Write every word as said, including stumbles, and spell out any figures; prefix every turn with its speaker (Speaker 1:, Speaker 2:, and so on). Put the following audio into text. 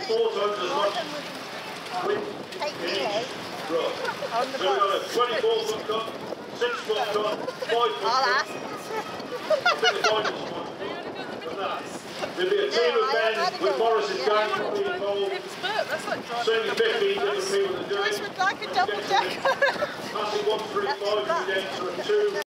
Speaker 1: four times as much width in each row. So we've got a twenty-four foot cut, six foot cut, five foot cut. I think the finals one. There'll be a team of men with Morris's gang probably involved. Certainly fifteen different people to do it.
Speaker 2: Like a double decker.
Speaker 1: Passing one, three, five, and then sort of two.